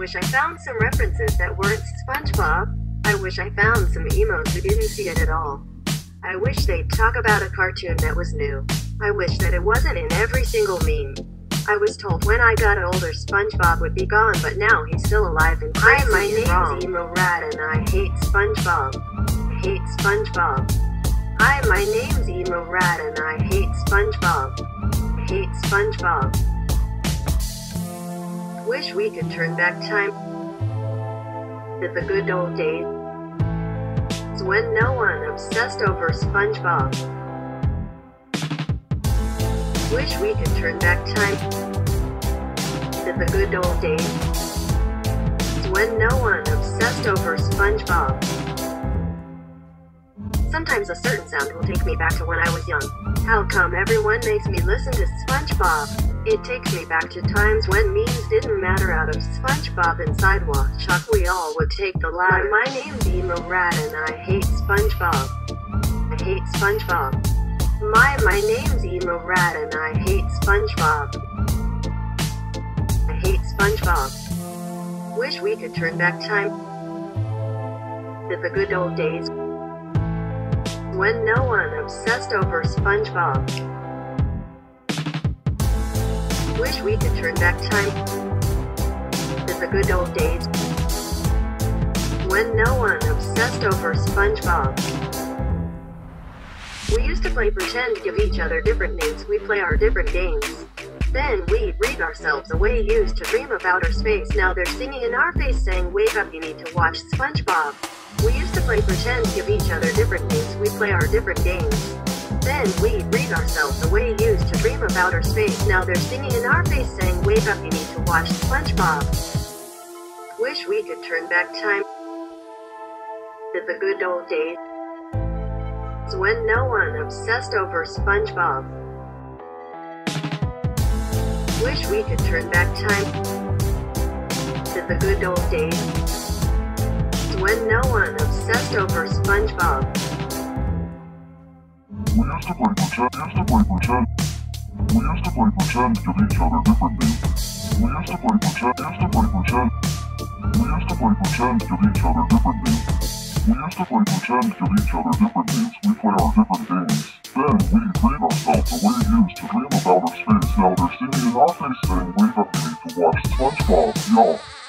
wish I found some references that weren't SpongeBob. I wish I found some emos who didn't see it at all. I wish they'd talk about a cartoon that was new. I wish that it wasn't in every single meme. I was told when I got older SpongeBob would be gone, but now he's still alive and crazy. Hi, my name's Emo Rat and I hate SpongeBob. I hate SpongeBob. Hi, my name's Emo Rat and I hate SpongeBob. I hate SpongeBob. Wish we could turn back time to the good old days when no one obsessed over SpongeBob. Wish we could turn back time to the good old days when no one obsessed over SpongeBob. Sometimes a certain sound will take me back to when I was young. How come everyone makes me listen to SpongeBob? It takes me back to times when memes didn't matter. Out of SpongeBob and Sidewalk Chuck we all would take the ladder. My name's Emo Rat and I hate SpongeBob. I hate SpongeBob. My name's Emo Rat and I hate SpongeBob. I hate SpongeBob. Wish we could turn back time to the good old days when no one obsessed over SpongeBob. Wish we could turn back time to the good old days when no one obsessed over SpongeBob. We used to play pretend to give each other different names. We'd play our different games. Then we'd read ourselves away, used to dream of outer space. Now they're singing in our face saying, wake up, you need to watch SpongeBob. We used to play pretend to give each other different names. We'd play our different games. Then we'd read ourselves away, used to dream of outer space. Now they're singing in our face saying, wake up, you need to watch SpongeBob. Wish we could turn back time to the good old days when no one obsessed over SpongeBob. Wish we could turn back time to the good old days when no one obsessed over SpongeBob. We used to play pretend to give each other different names. We used to play pretend to give each other different names. We play our different games. Then we'd read ourselves away, used to dream of outer space. Now they're singing in our face saying, wake up, you need to watch SpongeBob, y'all.